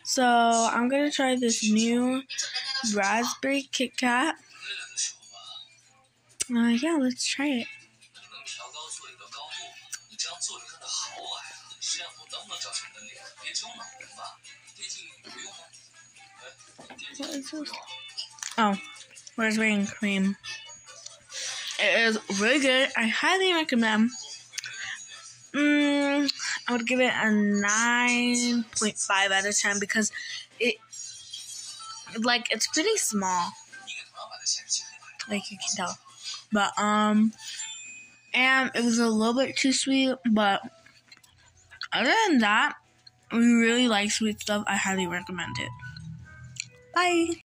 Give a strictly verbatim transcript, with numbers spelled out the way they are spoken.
So I'm gonna try this new raspberry Kit Kat. Uh, yeah, let's try it. What is this? Oh, raspberry and cream. It is really good. I highly recommend. Mm, I would give it a nine point five out of ten because it, like, it's pretty small. Like you can tell. But, um, and it was a little bit too sweet, but other than that, we really like sweet stuff. I highly recommend it. Bye.